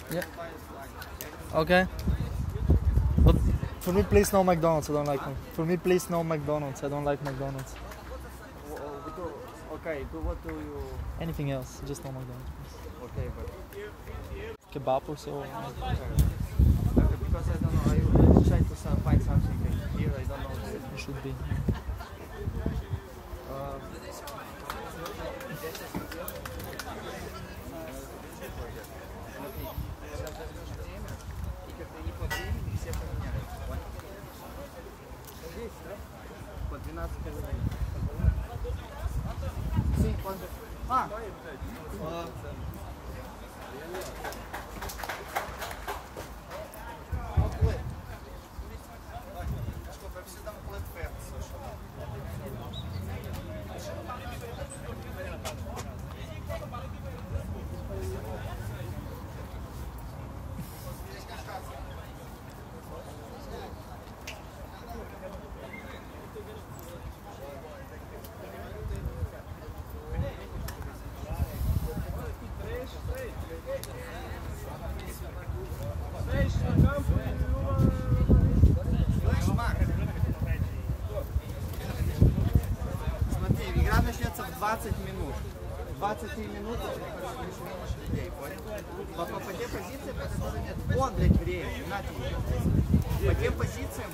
Yeah. Okay. But for me, please no McDonald's. I don't like them. For me, please no McDonald's. I don't like McDonald's. Okay, what do you... Anything else, just no McDonald's. Okay, but... Kebab or so. Okay, because I don't know, I will try to find something here, I don't know. It should be. По 12 калорий. Sim, pode. Ah! Desculpa, eu preciso dar um colete perto, se eu chamar. Смотри, игра начнется в 20 минут. 20 минут меньше людей, понял? По тем позициям, по которым нет. Вон, блядь, время, не надо. По тем позициям,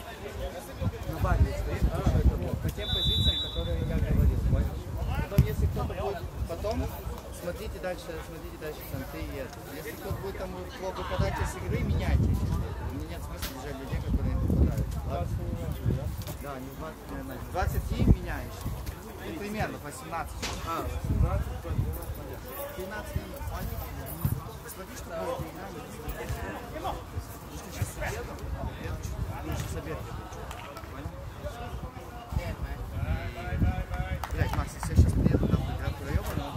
по тем позициям, которые я говорил, понял? Потом, если кто-то будет, потом смотрите дальше центры и это. Если кто-то будет там плохо выпадать из игры, меняйте. У меня нет смысла держать людей, которые не попадают. Да, не 20 минут. 23 меняешь. Ну, примерно, 18. 13 минут. Смотри, что будет игра. Если сейчас с обедом, я сейчас обед. Понял? Блять, Макс, если я сейчас приеду, там игра проебана.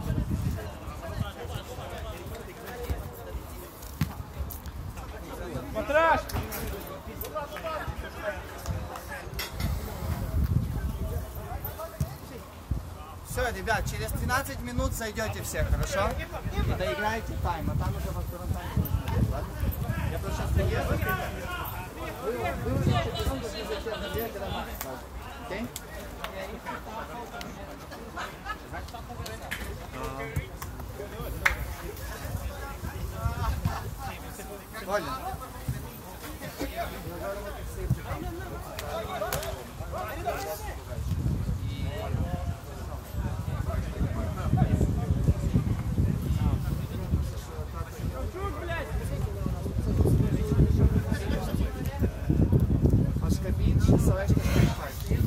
Матраш! Все, ребят, через 13 минут зайдете все, хорошо? И доиграете тайм, а там уже во втором тайме нужно будет, ладно? Я просто сейчас приеду. Вы уже потом зайдете на две, когда Макс скажет. Окей? Olha. As cabines são estas três partes.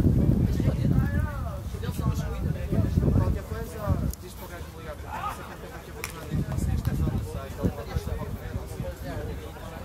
Qualquer coisa, diz para o gajo ligar, porque não sei quem tem aqui a botar dentro, não sei esta zona do site, alguma coisa qualquer, não sei.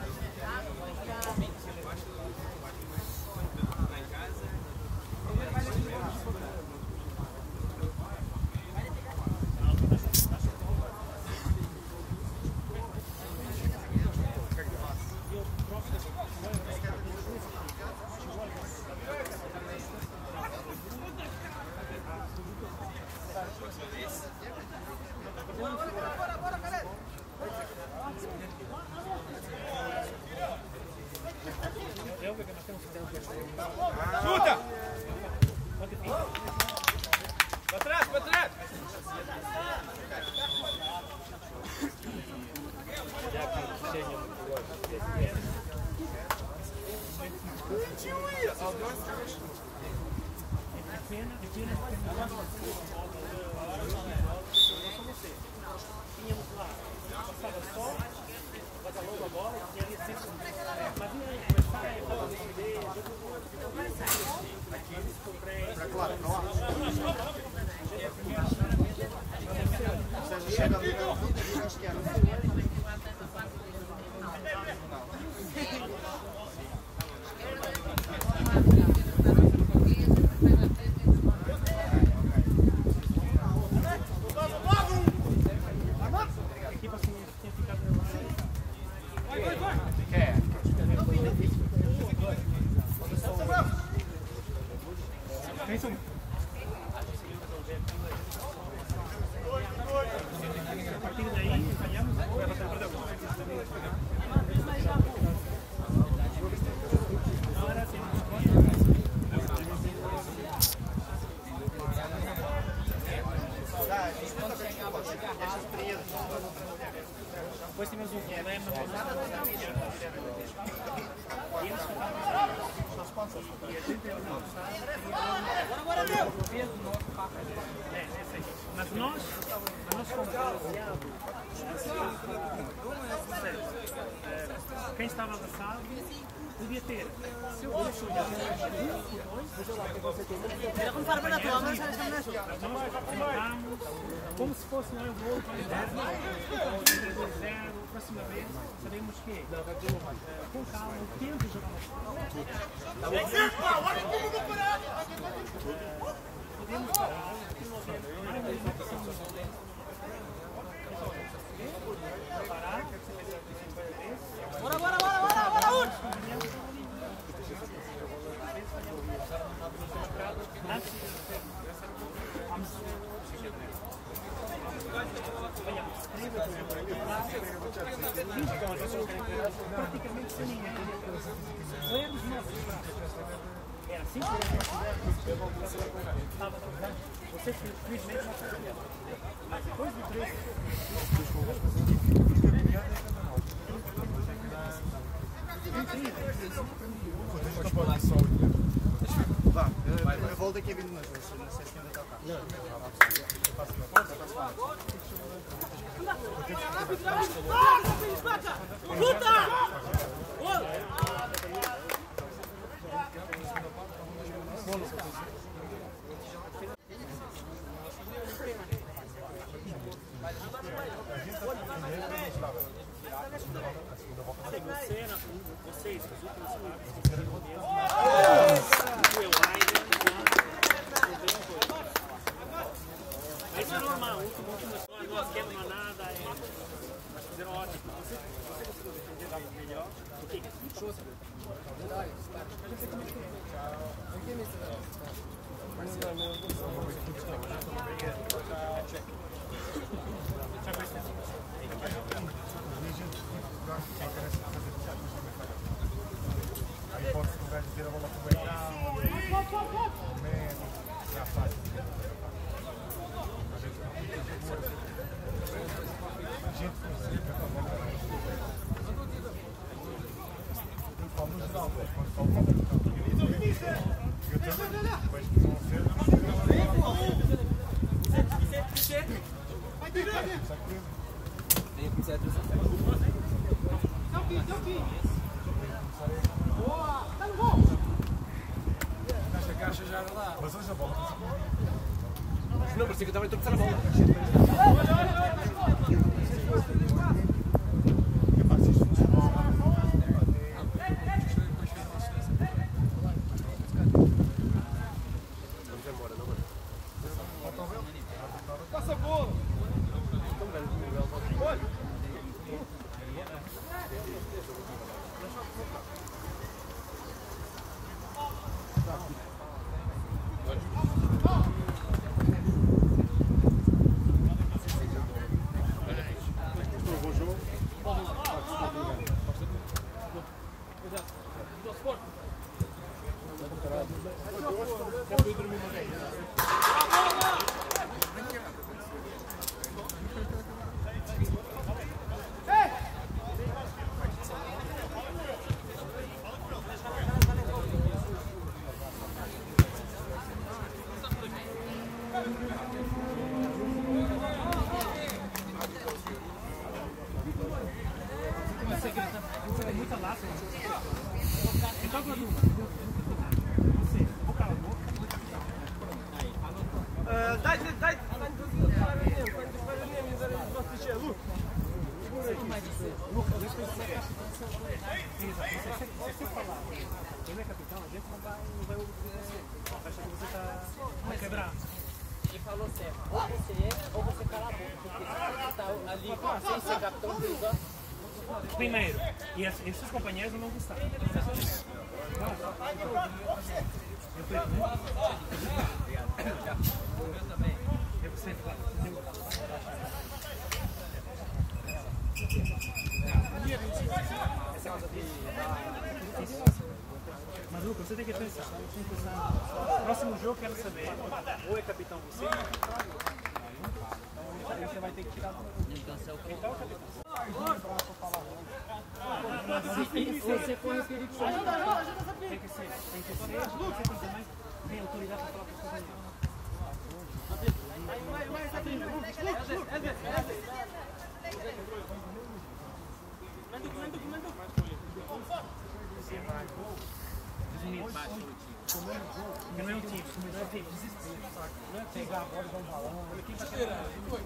Chuta! Pra trás, pra trás! Tínhamos lá, passava só, vazalando a bola, e ali sempre. Mas começar a bola Para claro, não há. Você chega ali na puta e vira a esquerda. Isso. Este mesmo problema com mas nós compramos quem estava avançado podia ter seu bolso nós como se fosse um voo para o inverno, 2-0, próxima vez sabemos que com calma o tempo jogar podemos parar praticamente sem ninguém. Erros nossos. É assim que estava jogando. Você felizmente não sabia. Mas depois do 3. Vá, eu volto daqui a 20 minutos, não sei se ainda está cá. Vocês, os últimos isso é normal, o último não esquema nada, mas fizeram ótimo. Você conseguiu defender melhor do que aí pode se vai ter a bola com o Beirão, já faz. A gente consegue a bola. No geral, quando falta o eu também, depois que vão ser, Nesta caixa já era lá. mas hoje a bola Não, parecia que eu estava a tropeçar a bola. passa a bola. muita lata. Então, quando você cala a boca. Você falar, ele é capitão, a gente não vai obedecer. Vai achar que você está quebrado. E falou certo, ou você é, ou você cala a boca, porque se você está ali sem ser capitão do lugar. Primeiro, e esses companheiros não gostaram. Eu também. Eu sempre lá. Mas Lucas, você tem que pensar. Próximo jogo eu quero saber, ou é capitão você, ou é capitão eu. Então aí você vai ter que tirar. Então você é o capitão. Você corre o perigo de ser. Tem que ser. Você tem mais. Tem autoridade para falar com as coisas. Porque não é um time, não é time, desespero, sabe? Não é pegar a bola e dar um balão. Quem vai chegar?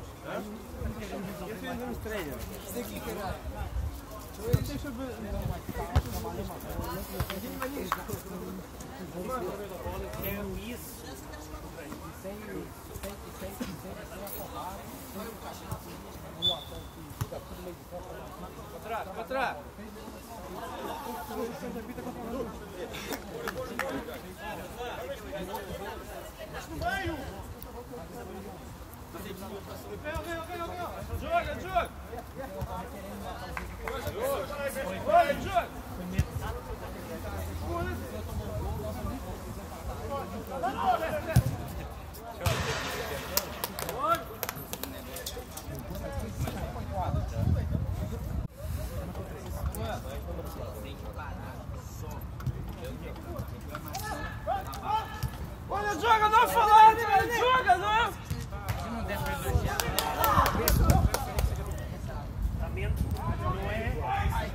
Eu fiz uma estreia. Isso aqui, caralho. Deixa eu ver. É isso. Para trás. Joga! Olha, joga, não falar, velho! Joga, não! Se não der pra elogiar, não é.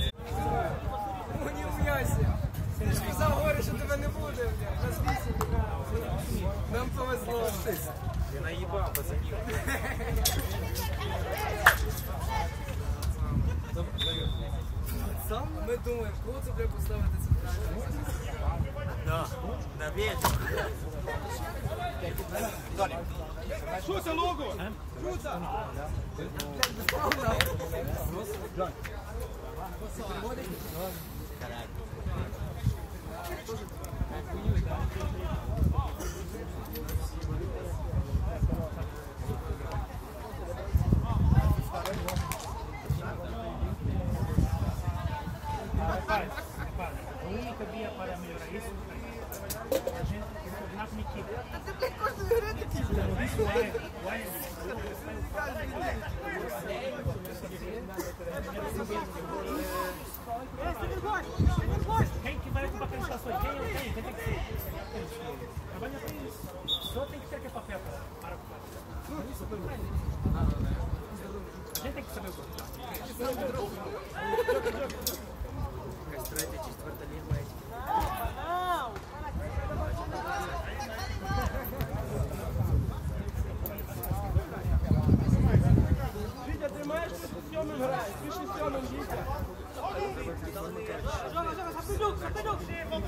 Мені умняйся. Ти ж говориш, що тебе не буде. Нам повезло. Я наїбав, пацанів. Сам ми думаємо, кого це треба поставити центральний. Да, на ветер. Chuta, Lugo! Chuta! A única via para melhorar isso é a gente coordenar com a equipe. Isso quem que vai ocupar aquelas estações? Quem tem que ser? Trabalha para isso. Só tem que ter aquele papel para ocupar. A gente tem que saber ocupar. Видя, ты маешь Семен играет, пиши Семен, Витя. Joga, Sapeduk!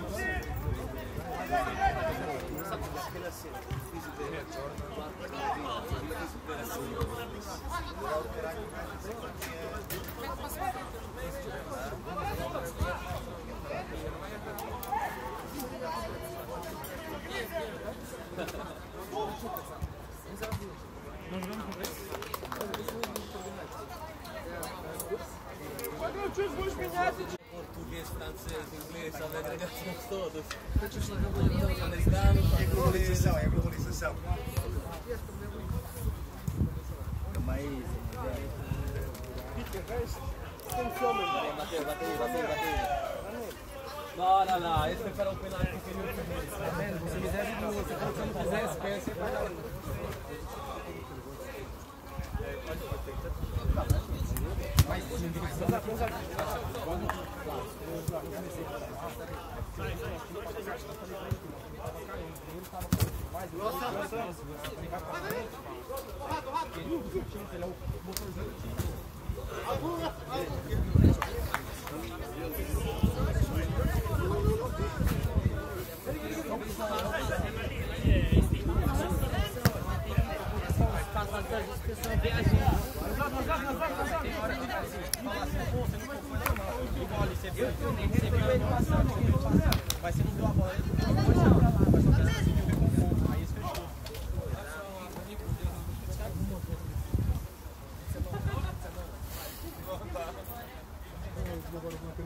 Português, francês, inglês, sabe agregações todas. Americano, é globalização. Não, esse foi para o penalti que queria o você me deve duas, se você não fizer espécie, vai dar Vai ser no deu a bola aí. Aí isso fechou.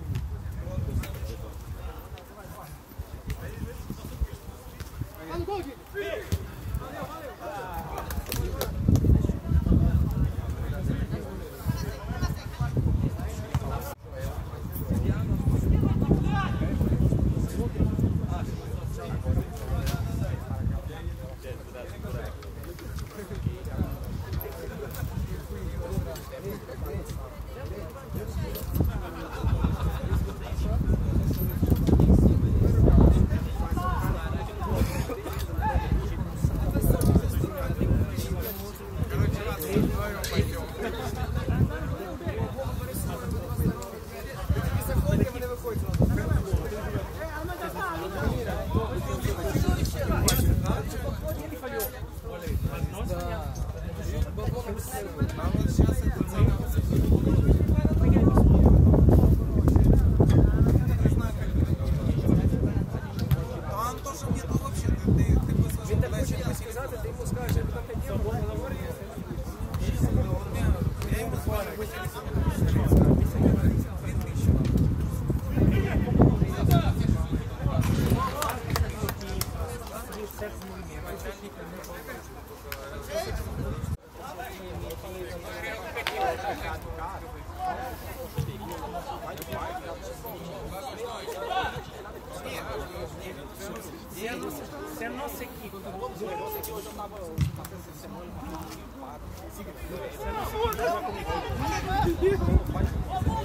Olha o gol, Se a nossa equipe, hoje eu estava essa semana, se a nossa equipe joga como equipe,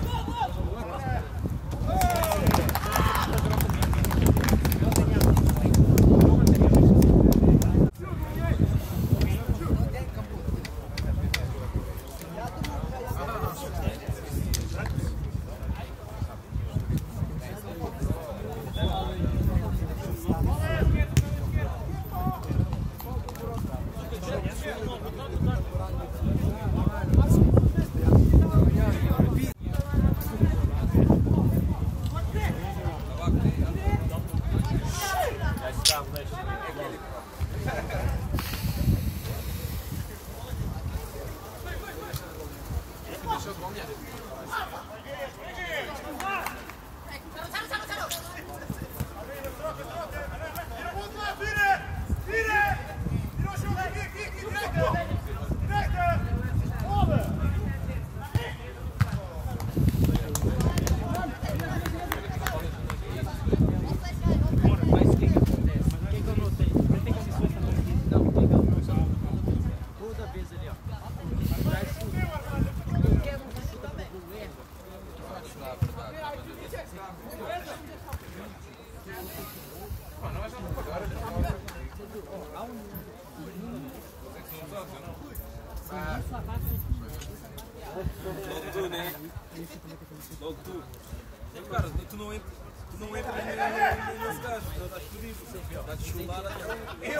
Logo tu, né? Logo tu. Cara, tu não entra nesse gajo, tu estás fodido. Estás chulada. Eu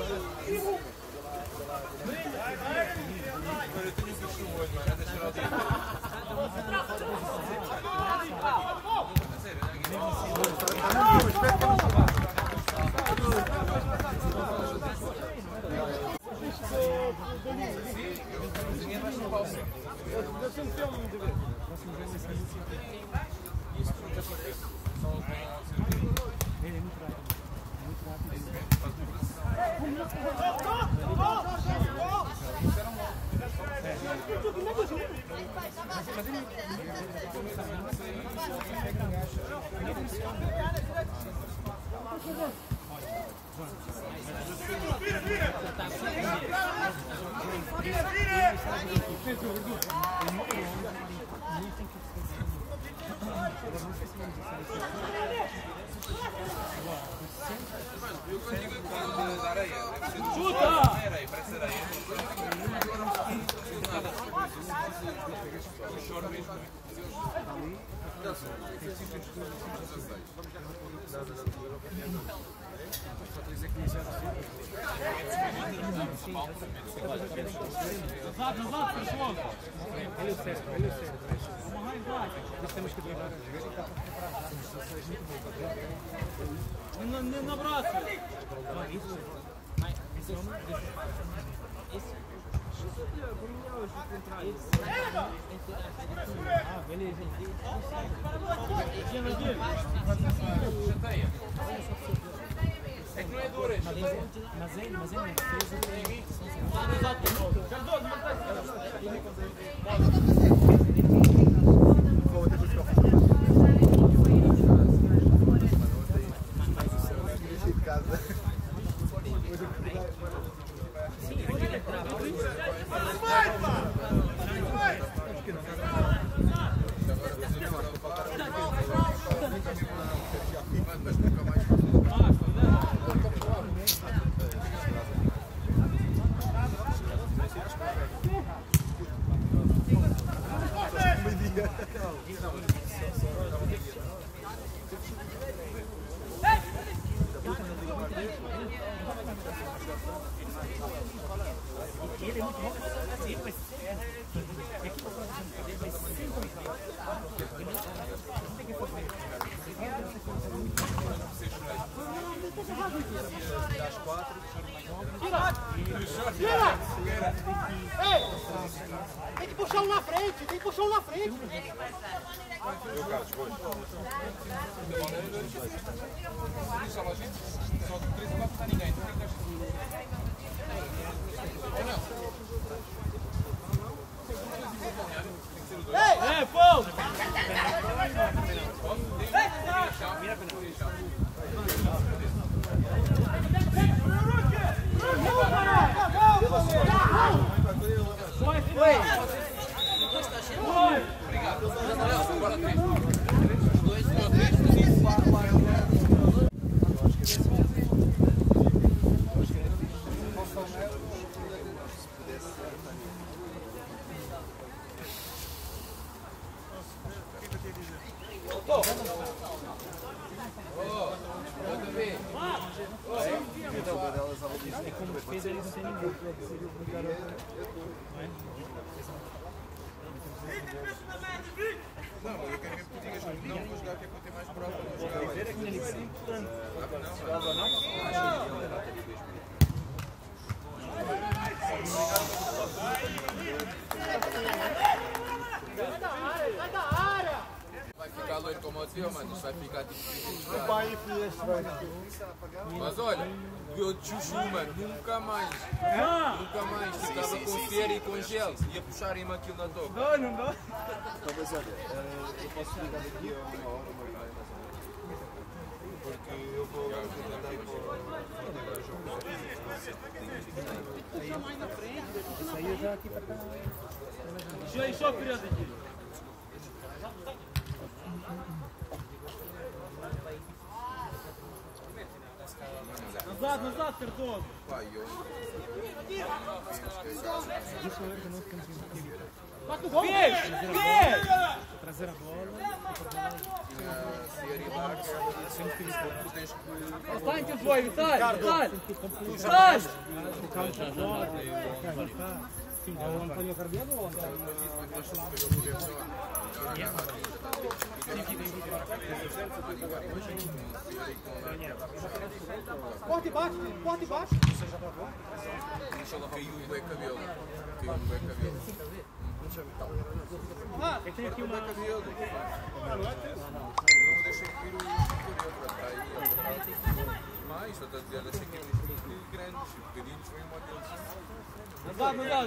tenho um bicho no olho, mano. É deixar o Na braça! É que não é duro, mas ele fez Tem que puxar um na frente, tem que puxar um na frente. Só de 3 não vai passar ninguém. defesa eles não tem ninguém. Não, eu quero mesmo que tu digas não vou jogar que é para ter mais prova. Vai ficar loiro como o teu, mano. Isto vai ficar difícil de jogar. Mas olha, eu te chuchu, mano. Nunca mais. Nunca mais. Ficava com cera e com gel. Ia puxarem-me aquilo na toca. Não dá. Mas olha, eu posso ligar daqui a uma hora, uma hora mais ou menos. Porque eu vou tentar para o jogo. Isso aí eu já aqui para cá. Deixa aí só criança aqui. Назад, Картон! Pai, eu... Bate o gol! Vem! Trazer a bola. Встань, ты свой, Виталь! Встань! А он по нее был? Corte baixo! Caiu um bem cabelo. Ah, tem aqui uma... Cabelo. Não deixa que vir o mais, só está a dizer, deixa que ir grandes, pequeninos, foi um modelo. Назад!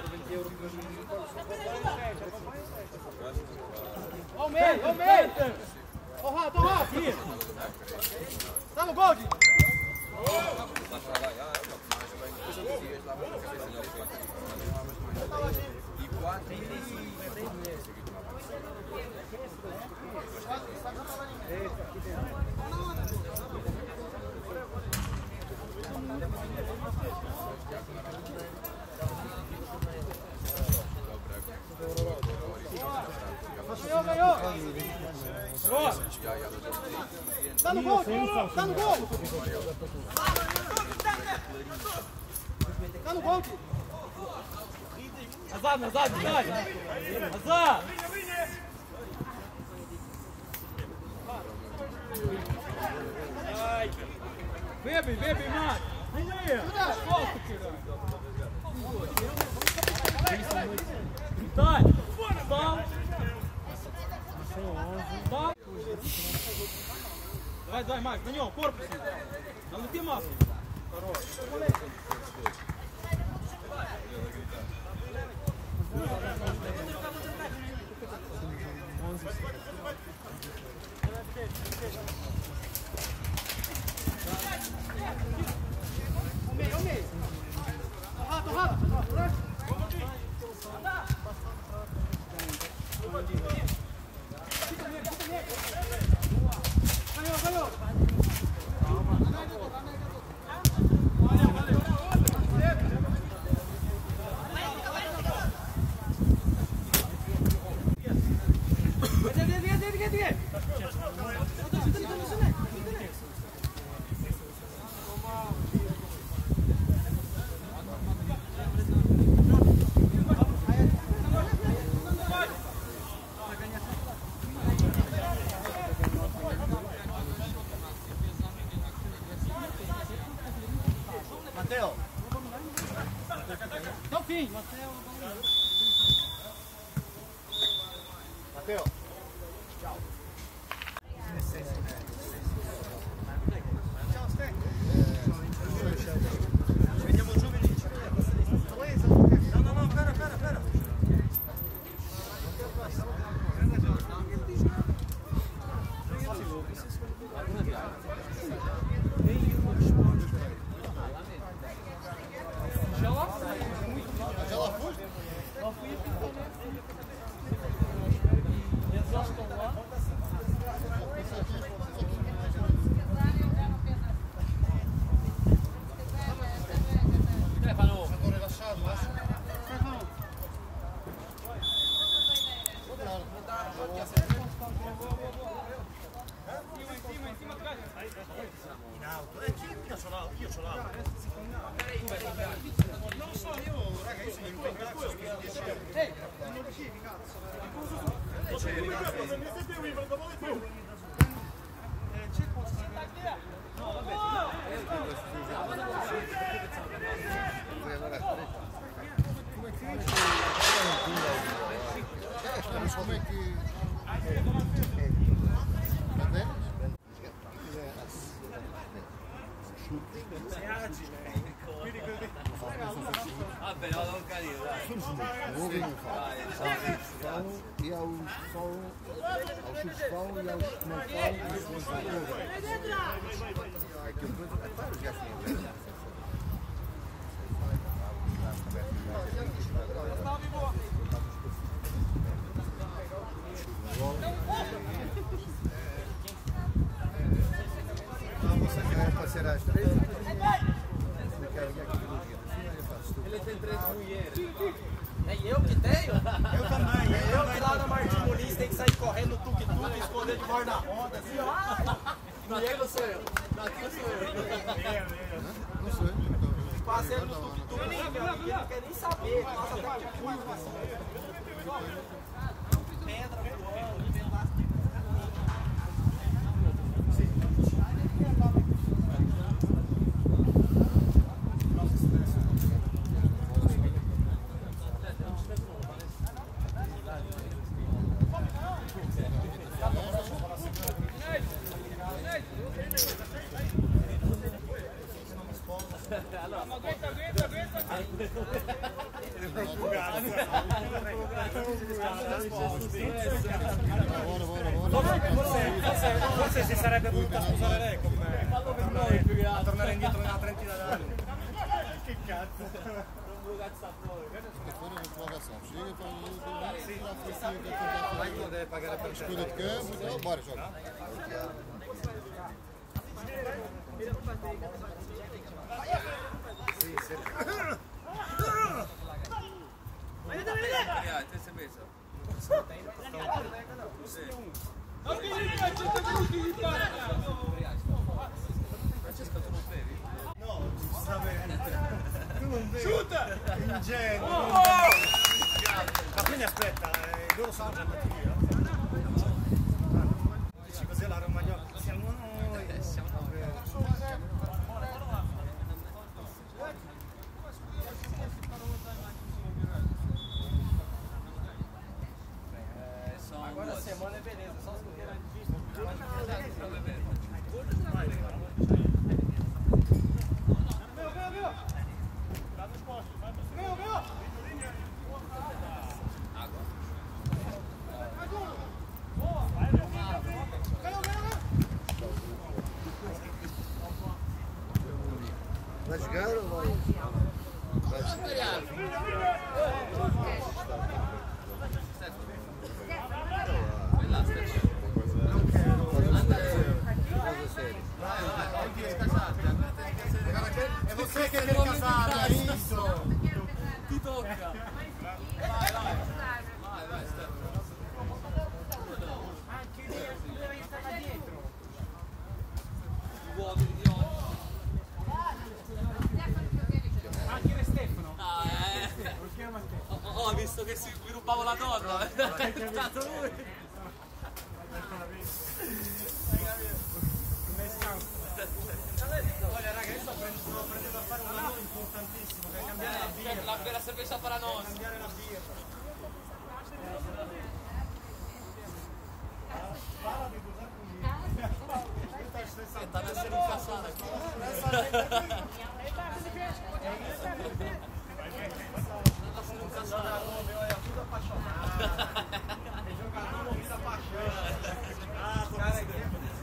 Ó o meio! Ó o rato! Tá no gol, Dinho! E 4 Ganhou! Tá no gol! Tá no gol! Назад, Виталий! Назад! Выбей, мать! Виталь! Встал! Давай, Макс, на нем, корпус! Налети, Макс! Хорош! Mateo! Não, fim! Mateo! é que... Tá vendo? Vabbè, no, non carino, dai. E aos chutes de pau e aos que não Pode ser às 3. Ele tem 3 mulheres. É eu que tenho? Eu também. Eu que lá na Martim Muniz tem que sair correndo no tuk-tuk, esconder de borda na roda, assim, ó. Mulher não sou eu. Daqui eu sou eu. Não sei. Passeio no tuk-tuk, ele não quer nem saber. Passa até de curva, assim. Pedra voando, pedaço de... Forse si sarebbe voluta sposare lei con me a tornare indietro nella Trentina d'anni. Che cazzo? Non vuoi cazzo proprio. Vai que deve pagar a pensione. Escuda de campo, bora, joga. Sì, sì. Te sei messo? Francesco, tu non bevi? No, ci sta bene. Tu non bevi. Shoot! Ingenuo. Ma quindi aspetta, loro sono già andati via? Dici così la Romagnola. Siamo noi. Siamo noi. Agora a semana é beleza, só as correiras de vista. Vai jogar ou vai? Vai jogar. È você che è casato, hai visto? Ti tocca! Vai, Stefano. Anche lei stava dietro. Vuoto di oggi. Anche Stefano. Lo chiama te. Ho visto che si sviluppava la donna. È stato lui. Olha raga, io sto prendendo a fare un lavoro importantissimo, che è cambiare la birra. La cerveza para nos. Cambiare la birra. Fala di cosa conmigo. Tá nascendo um caçado aqui. Tudo apaixonado. Tem jogador morrido da paixão. Cara aqui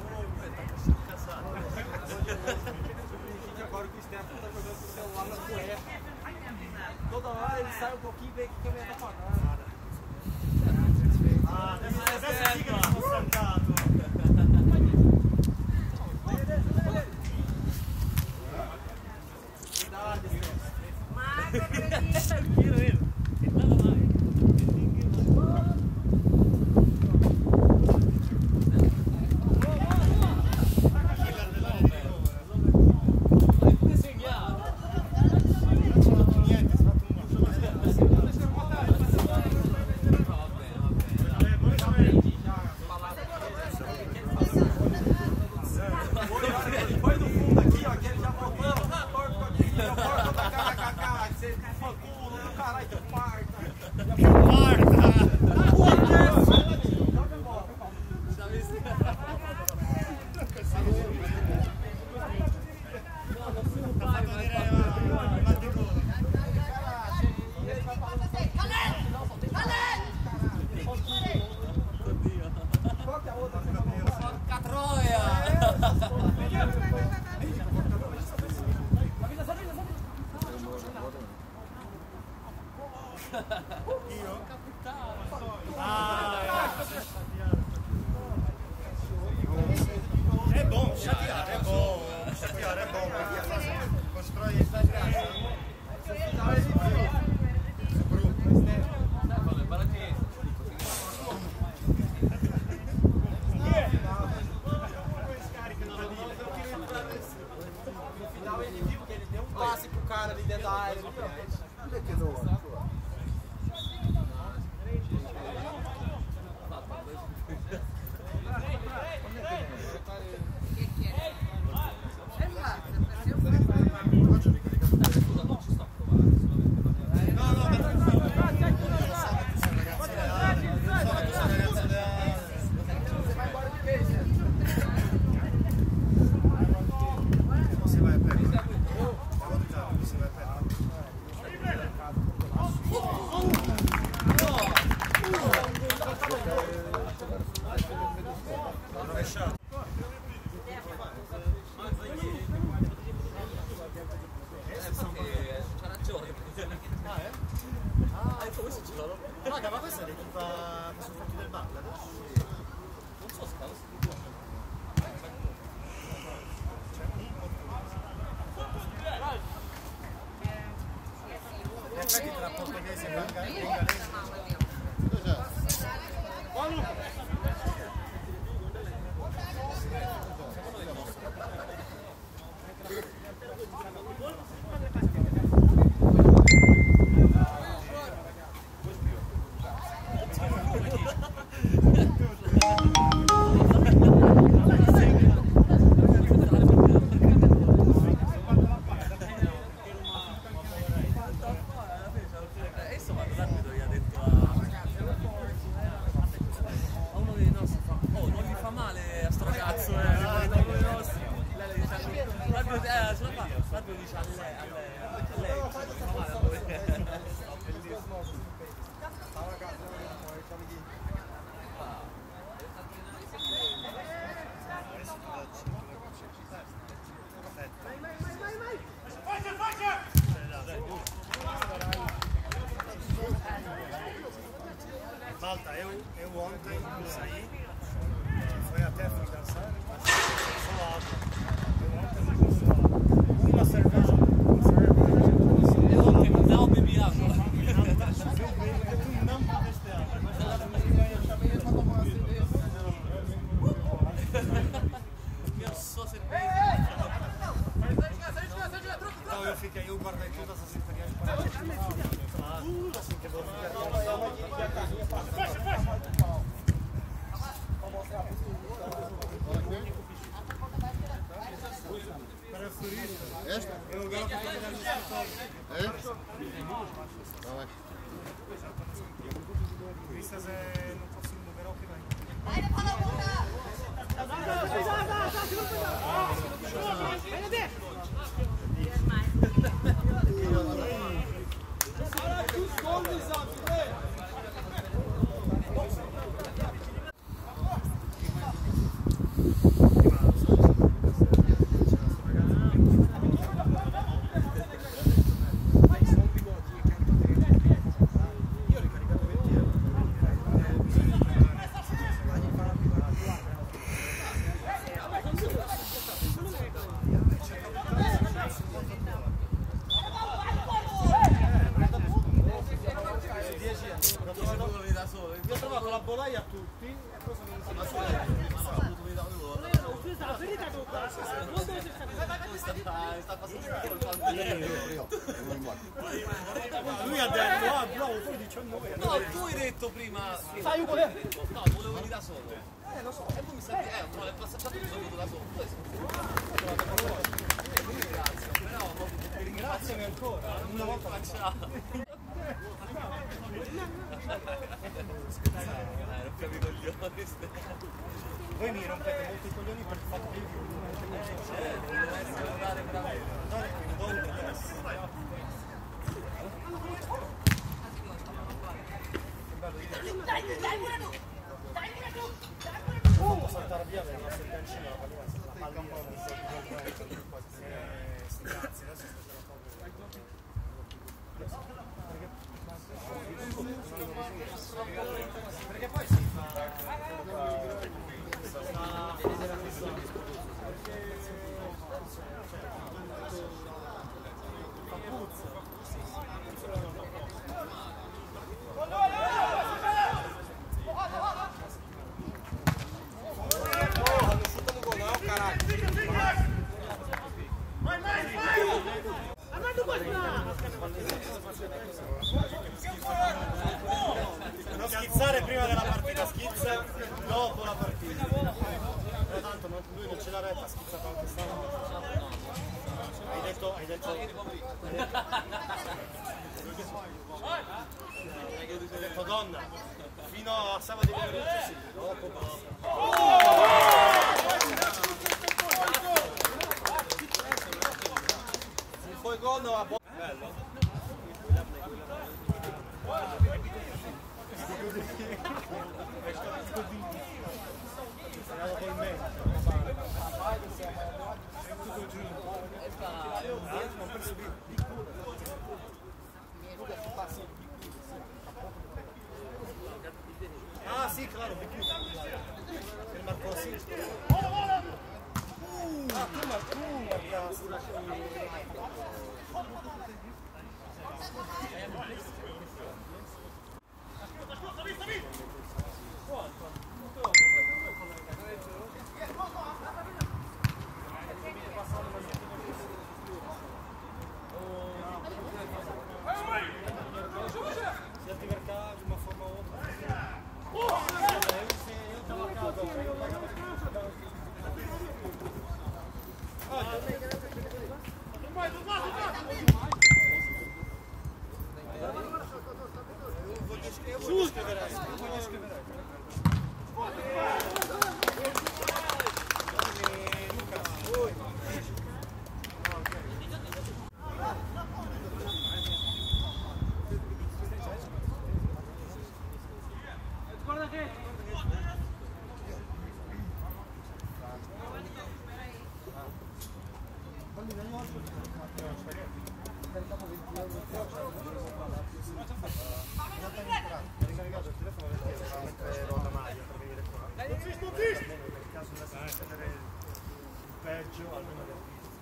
agora que o Stefano tá jogando com o celular na cueca. Toda hora ele sai um pouquinho e vê que a câmera tá apagada. Ah, adesso sì che mi sono stancato. Caralho, que parta! È buono, Shakira, è buono. Shakira è buono. Constrói esta graça. Passe pro cara ali dentro da área. Raga, ma questa è l'equipa che sono fatti del Bangladesh? Non so se in effetti tra portoghesi e bengalesi. Malta, eu ontem saí, foi até fui dançar, só alto. Eu ontem não só uma cerveja. Eu ontem não bebi água. Tu não bebeste água, mas Eu sou cerveja. então eu fiquei, eu guardei todas as imperiais para assim que eu vou ficar. Para florista. Esta? Eu agora vou trabalhar no escritório. É? Tá bem. Floristas é no próximo verão que vem. Io ho trovato la bolaia a tutti e poi sono venuto da lui ha detto, ah bravo, tu 19. No, tu hai detto prima. Sai un po' di... No, volevo venire da solo. lo so. E poi mi sa che no, è passato tutto, sono venuto da solo. Grazie, però Ringraziami ancora, una volta facciamo. Non capi coglioni. voi mi rompete molto i coglioni per il fatto che io Deve essere andare veramente. posso saltare via perché la sentencina la pallina è la pallina sti cazzi adesso sto Perché poi si fa vedere la missione. Fa puzza. Non schizzare prima della partita, schizza dopo la partita. Però tanto lui non ce l'ha retta, ha schizzato anche stanotte. Hai detto... Hai detto donna, fino a sabato di venerdì sì, dopo Poi gol no, a bello. Ah sì, claro, di più. Il marco sì. Ah, tu marcasti. Si attiverca de uma forma ou outra. Eu estava cá, eu vou escrever essa. Ricaricato il telefono mentre ero alla maglia per venire qua. Per caso dovesse succedere il peggio, almeno abbiamo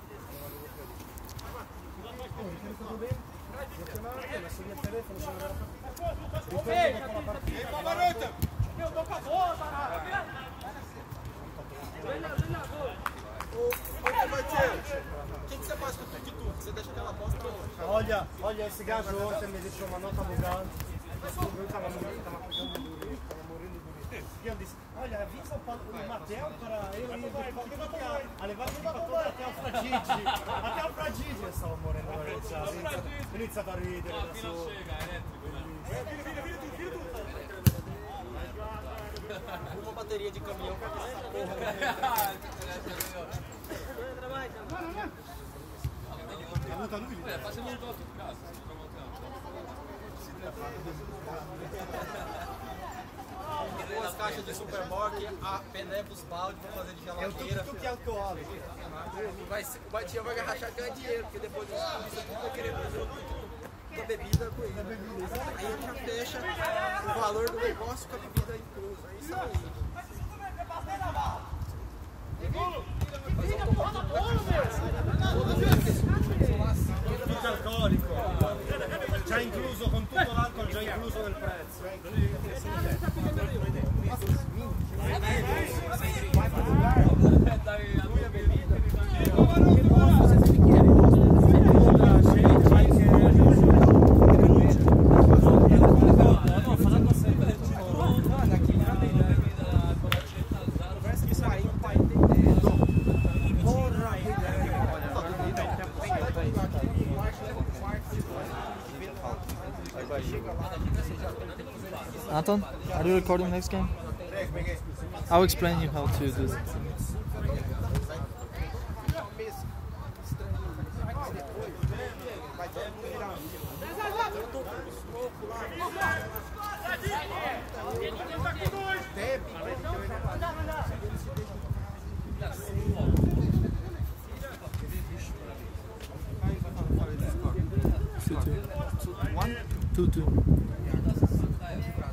visto. Ho chiamato, ho messo via il telefono, sono andato dopo la partita. O que você faz com tudo de tudo? Você deixa aquela bosta Olha, esse gajo ontem me deixou uma nota mudante. Eu estava morrendo de rir. E eu disse, olha, avisa o Matteo para eu ir a levar il giocatore até o Fragigi. Até o Fragigi eu stavo morendo da risata. Ho iniziato a ridere da solo. uma bateria de caminhão com essa Duas caixas de supermarket, a pené pros balde pra fazer de geladeira. Tudo que é alcoólico. O tia vai rachar ganhar dinheiro, porque depois disso tudo vai querer fazer da bebida com ele. Aí ele já fecha o valor do negócio com a bebida inclusa. É isso aí. Tutto alcolico, già incluso con tutto l'alcol, già incluso nel prezzo. Anton, are you recording next game? I'll explain you how to do it. Two.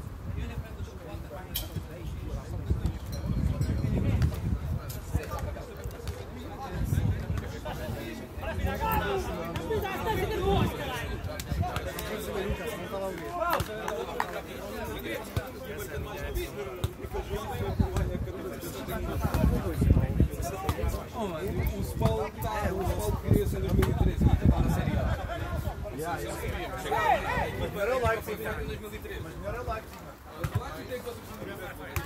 O Spal queria ser 2013, estava na Série A. Mas melhor é o Leipzig. Em 2013. Mas melhor é o Leipzig. O Leipzig tem que fazer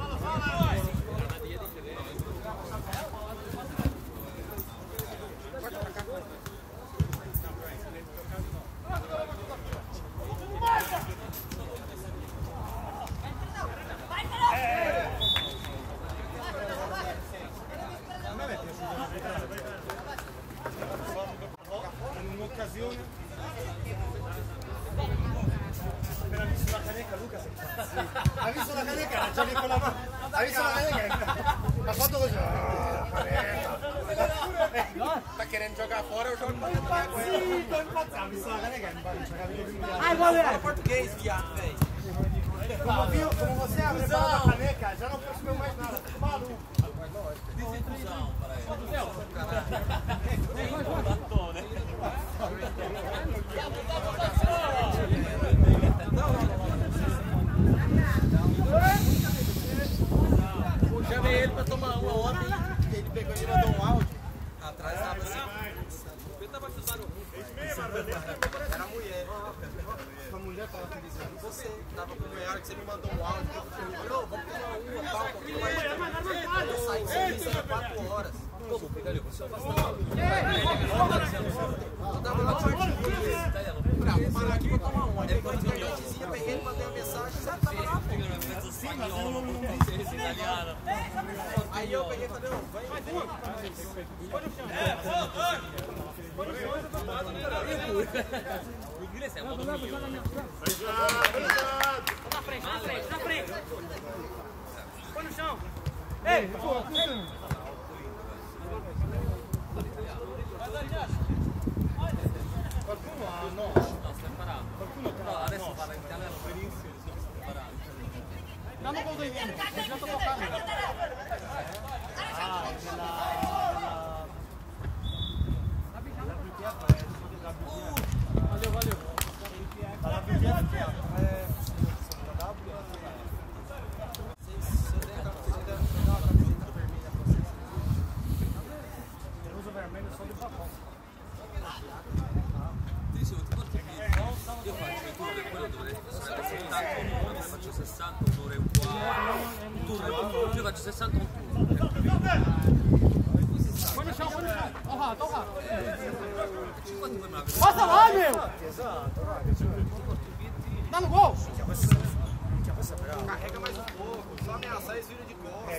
In un'occasione appena visto la caneca Luca si ha visto la caneca già lì con la mano ha visto la caneca ha fatto così Tá querendo jogar fora, eu jogo pra impazzito ha visto la caneca Fala português, viado, velho. como você abre a caneca já não percebeu mais nada maluco Chamei ele pra tomar uma ontem, ele pegou e mandou um áudio. Atrás tava assim. Eu tava acusando era a mulher. a mulher fala que diz Você tava com a mulher que você me mandou um áudio. Eu falei, não, vamos tomar uma, tal, porque vai. Eu saí de serviço há 4 horas. Eu tava lá no quartinho dele. Falei, vou parar aqui pra tomar uma. Depois de uma noitezinha, peguei e mandei a mensagem. Sabe, tava lá. Aí eu peguei e falei, não, vai. O inglês é uma do Rio. na frente põe no chão ei qualcuno ha no sta imparando. No, adesso parla in italiano benissimo, sto imparando. dammi cosa hai visto hai già toccato valeu la WTF uso vermelho só de papão Ti dicevo, ti porti via. Io faccio il tour del quello dovrei fare 70 un'ora, faccio 60 un'ora e un quarto. Un tour, io faccio 60 un tour. põe no chão ó rato 50 per una vez. passa lá meu dá no gol Carrega mais um pouco, só ameaçar eles viram de costas.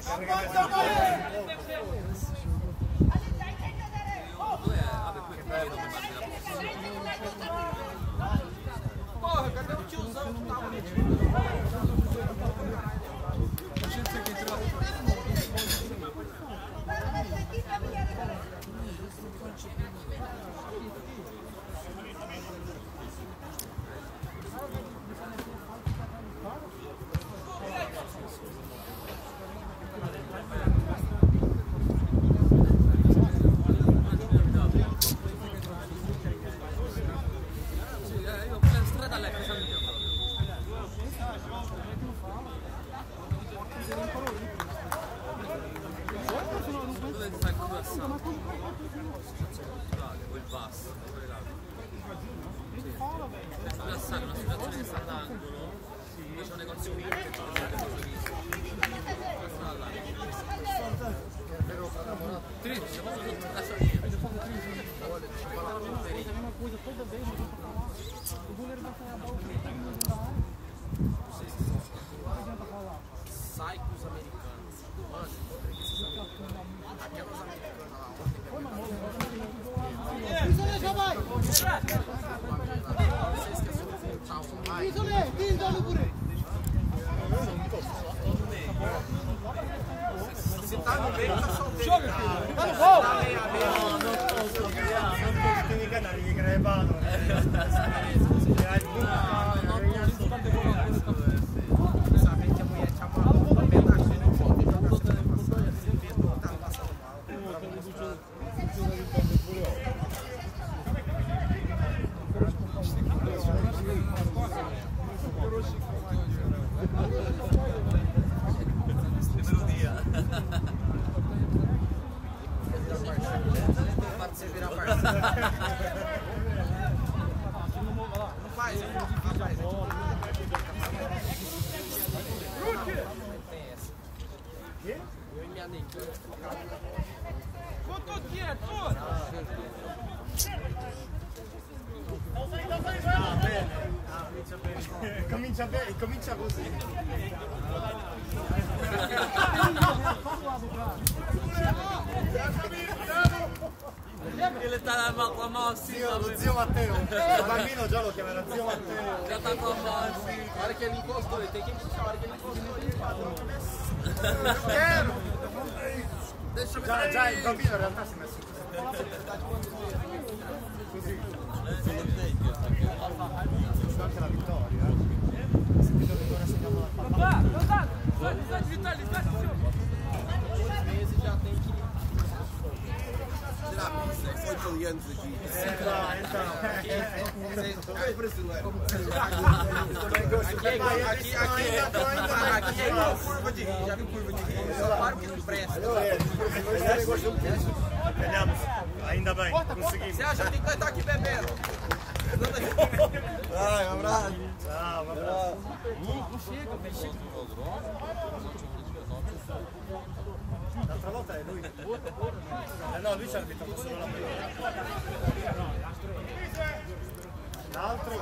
Porra, cadê o tiozão que tava ali? Io quella strada alla casa mia proprio. Dove sta il croissant? Quel basso, quello là. Il croissant è una situazione che sta all'angolo. Dove c'è un negozio qui che fa triste, ma sono tutta la famiglia. Sai com os americanos. Mano, aquelas americanas lá. Vocês que se tá no meio, tá solteiro. Joga! Tá no gol! Tá meio a meio. non ti canali che crepano Sabe que a mulher tinha uma pedacinho no fogo. Tá passando mal. divide a bola. Eu e minha neguinha. Quanto quieto? Comincia così. Ele tá com a mão assim, Lo zio Matteo. Il bambino già lo chiamerà zio Matteo. já tá com a mão assim. A hora que ele encostou, ele tem que puxar. A hora que ele encostou, ele fala. Eu quero! Deixa eu ver. Già il bambino in realtà si è messo così. Anche la vittoria. Sentito che ora segniamo la palla. Dois meses já tem que tirar a pista. Foi italianos aqui. Aqui é igual curva de rio. Já viu curva de rio? Só para o que não presta. Vediamo, ainda bem, conseguimos. Você acha que tem que estar aqui bebendo? Ai, um abraço. Ciao, un abbraccio. L'altra volta è lui. No, lui ci ha arbitrato solo la prima. L'altro.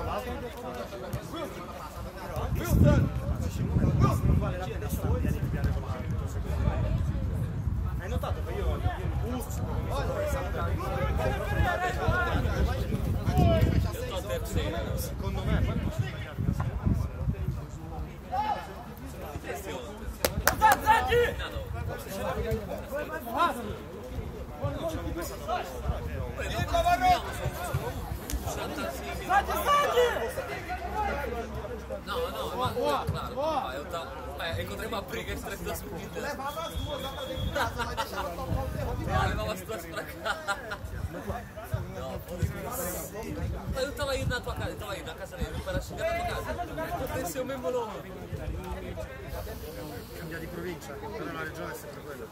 Non vale la pena stare a litigare con l'arbitro, secondo me. Hai notato che io secondo me poi posso sbagliarmi, Claro, eu tava. Encontrei uma briga entre as duas meninas. Levava as duas lá pra dentro de casa, vai deixar ela tomar o terror de Ela levava as duas pra cá. Eu tava indo na tua casa, eu tava indo na casa dele, para chegar na tua casa. Aconteceu o mesmo nome. cambia di provincia, però la regione è sempre quella.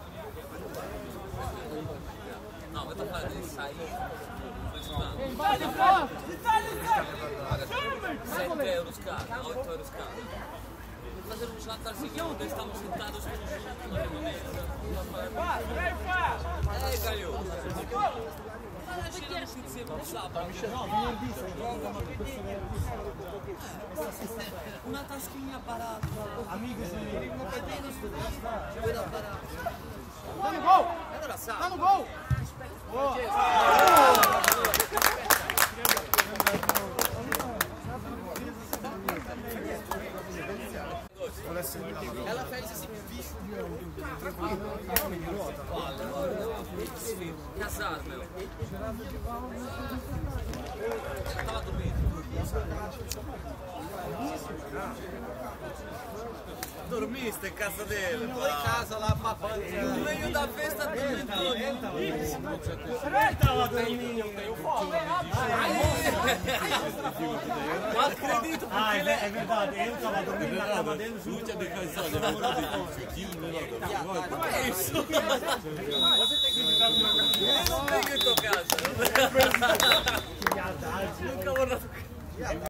Não, eu tô falando, ele saiu. Itália, forte! Paga 7 euros cada, 8 euros cada. Fazer um jantarzinho onde estamos sentados juntos na mesma mesa. Galho! Chegamos em cima do sábado. Uma tasquinha barata. Amigos miei. Tá no gol! Allora sa. Tá no gol! Ela fez esse bicho. Casar, meu. Tava dormindo. Dormiste em casa dele? Tô em casa lá papando. No meio da festa dormindo todo. Não acredito porque Ah, ele è verdade, eu tava dormindo na cama dele junto. é isso. Eu não tenho em tua casa. Nunca vou na tua casa.